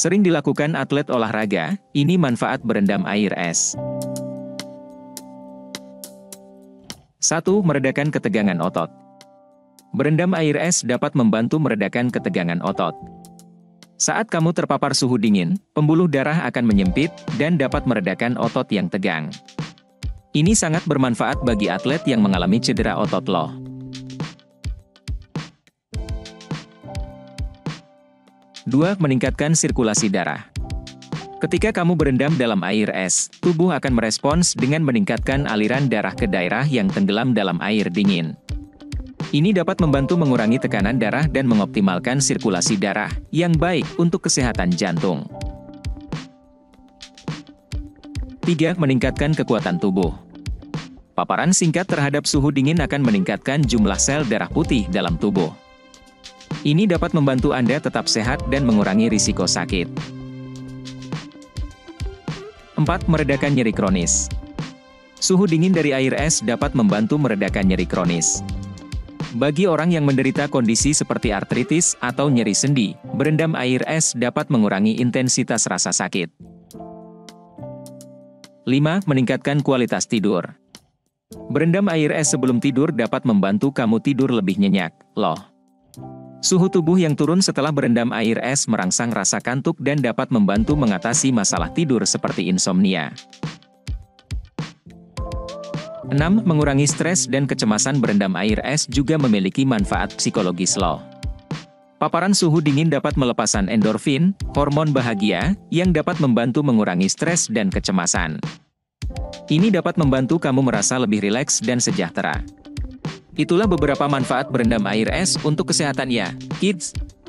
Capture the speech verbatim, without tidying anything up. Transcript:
Sering dilakukan atlet olahraga, ini manfaat berendam air es. satu. Meredakan ketegangan otot. Berendam air es dapat membantu meredakan ketegangan otot. Saat kamu terpapar suhu dingin, pembuluh darah akan menyempit, dan dapat meredakan otot yang tegang. Ini sangat bermanfaat bagi atlet yang mengalami cedera otot loh. dua. Meningkatkan sirkulasi darah. Ketika kamu berendam dalam air es, tubuh akan merespons dengan meningkatkan aliran darah ke daerah yang tenggelam dalam air dingin. Ini dapat membantu mengurangi tekanan darah dan mengoptimalkan sirkulasi darah, yang baik untuk kesehatan jantung. tiga. Meningkatkan kekuatan tubuh. Paparan singkat terhadap suhu dingin akan meningkatkan jumlah sel darah putih dalam tubuh. Ini dapat membantu Anda tetap sehat dan mengurangi risiko sakit. empat. Meredakan nyeri kronis. Suhu dingin dari air es dapat membantu meredakan nyeri kronis. Bagi orang yang menderita kondisi seperti artritis atau nyeri sendi, berendam air es dapat mengurangi intensitas rasa sakit. lima. Meningkatkan kualitas tidur. Berendam air es sebelum tidur dapat membantu kamu tidur lebih nyenyak, loh. Suhu tubuh yang turun setelah berendam air es merangsang rasa kantuk dan dapat membantu mengatasi masalah tidur seperti insomnia. enam. Mengurangi stres dan kecemasan. Berendam air es juga memiliki manfaat psikologis loh. Paparan suhu dingin dapat melepaskan endorfin, hormon bahagia, yang dapat membantu mengurangi stres dan kecemasan. Ini dapat membantu kamu merasa lebih rileks dan sejahtera. Itulah beberapa manfaat berendam air es untuk kesehatan ya, kids.